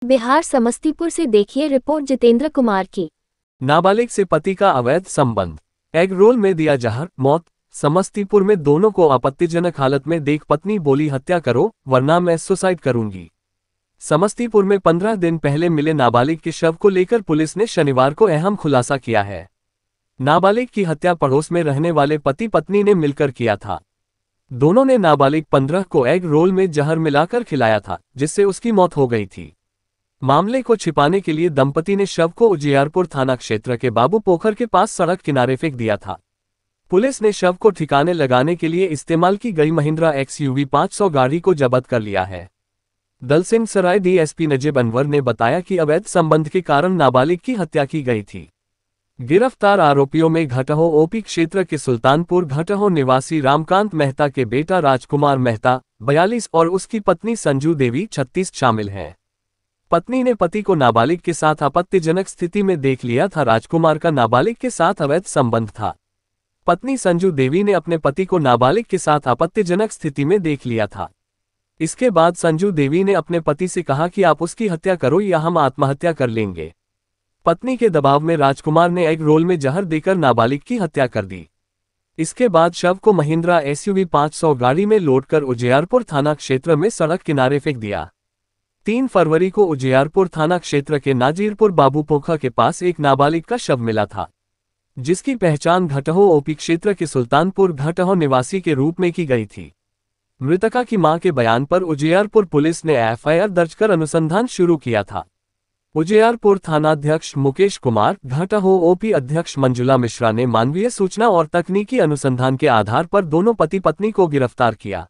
बिहार समस्तीपुर से देखिए रिपोर्ट जितेंद्र कुमार की। नाबालिग से पति का अवैध संबंध, एग रोल में दिया जहर, मौत। समस्तीपुर में दोनों को आपत्तिजनक हालत में देख पत्नी बोली हत्या करो वरना मैं सुसाइड करूंगी। समस्तीपुर में 15 दिन पहले मिले नाबालिग के शव को लेकर पुलिस ने शनिवार को अहम खुलासा किया है। नाबालिग की हत्या पड़ोस में रहने वाले पति पत्नी ने मिलकर किया था। दोनों ने नाबालिग 15 को एग रोल में जहर मिलाकर खिलाया था, जिससे उसकी मौत हो गई थी। मामले को छिपाने के लिए दंपति ने शव को उजियारपुर थाना क्षेत्र के बाबू पोखर के पास सड़क किनारे फेंक दिया था। पुलिस ने शव को ठिकाने लगाने के लिए इस्तेमाल की गई महिंद्रा XUV 500 गाड़ी को जब्त कर लिया है। दलसिंह सराय DSP नजीब अनवर ने बताया कि अवैध संबंध के कारण नाबालिग की हत्या की गई थी। गिरफ्तार आरोपियों में घटहो OP क्षेत्र के सुल्तानपुर घटहो निवासी रामकांत मेहता के बेटा राजकुमार मेहता 42 और उसकी पत्नी संजू देवी 36 शामिल हैं। पत्नी ने पति को नाबालिग के साथ आपत्तिजनक स्थिति में देख लिया था। राजकुमार का नाबालिग के साथ अवैध संबंध था। पत्नी संजू देवी ने अपने पति को नाबालिग के साथ आपत्तिजनक स्थिति में देख लिया था। इसके बाद संजू देवी ने अपने पति से कहा कि आप उसकी हत्या करो या हम आत्महत्या कर लेंगे। पत्नी के दबाव में राजकुमार ने एग रोल में जहर देकर नाबालिग की हत्या कर दी। इसके बाद शव को महिंद्रा SUV 500 गाड़ी में लोडकर उजियारपुर थाना क्षेत्र में सड़क किनारे फेंक दिया। 3 फरवरी को उजियारपुर थाना क्षेत्र के नाजीरपुर बाबू पोखर के पास एक नाबालिग का शव मिला था, जिसकी पहचान घटहो OP क्षेत्र के सुल्तानपुर घटहो निवासी के रूप में की गई थी। मृतका की मां के बयान पर उजियारपुर पुलिस ने FIR दर्ज कर अनुसंधान शुरू किया था। उजियारपुर थानाध्यक्ष मुकेश कुमार, घटहो OP अध्यक्ष मंजुला मिश्रा ने मानवीय सूचना और तकनीकी अनुसंधान के आधार पर दोनों पति पत्नी को गिरफ्तार किया।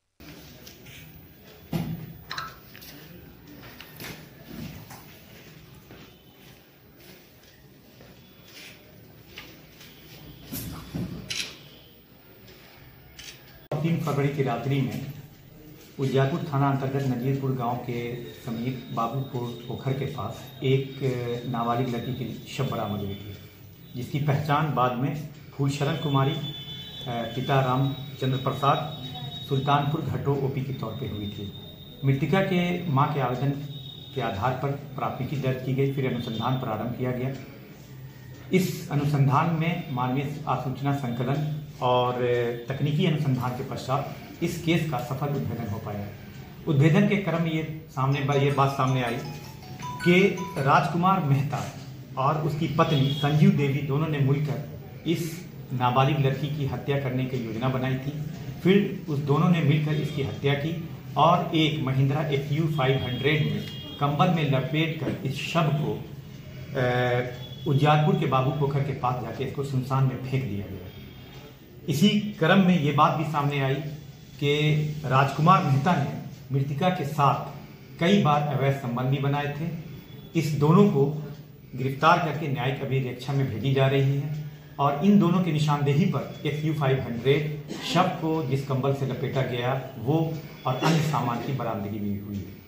तीन फरवरी की रात्रि में उजियारपुर थाना अंतर्गत नजीरपुर गांव के समीप बाबूपुर पोखर के पास एक नाबालिग लड़की की शव बरामद हुई थी, जिसकी पहचान बाद में फूलशरण कुमारी, पिता रामचंद्र प्रसाद, सुल्तानपुर घटो OP के तौर पे हुई थी। मृतका के मां के आवेदन के आधार पर प्राथमिकी दर्ज की गई, फिर अनुसंधान प्रारंभ किया गया। इस अनुसंधान में मानवीय आसूचना संकलन और तकनीकी अनुसंधान के पश्चात इस केस का सफल उद्भेदन हो पाया। उद्भेदन के क्रम में ये बात सामने आई कि राजकुमार मेहता और उसकी पत्नी संजू देवी दोनों ने मिलकर इस नाबालिग लड़की की हत्या करने की योजना बनाई थी। फिर उस दोनों ने मिलकर इसकी हत्या की और एक महिंद्रा XUV 500 में कंबल में लपेटकर इस शव को उजियारपुर के बाबू पोखर के पास जाके इसको सुनसान में फेंक दिया गया। इसी क्रम में ये बात भी सामने आई कि राजकुमार मेहता ने मृतका के साथ कई बार अवैध संबंध भी बनाए थे। इस दोनों को गिरफ्तार करके न्यायिक अभिरक्षा में भेजी जा रही है और इन दोनों की निशानदेही पर XUV 500 शव को जिस कंबल से लपेटा गया वो और अन्य सामान की बरामदगी भी हुई है।